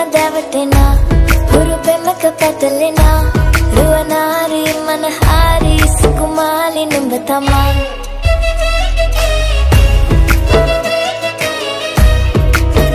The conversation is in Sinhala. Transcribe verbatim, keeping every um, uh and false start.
දැවටෙනා හුරු පෙමක පැටලෙනා රුවනාරි මනහාරි සුකුමාලි නුඹ තමා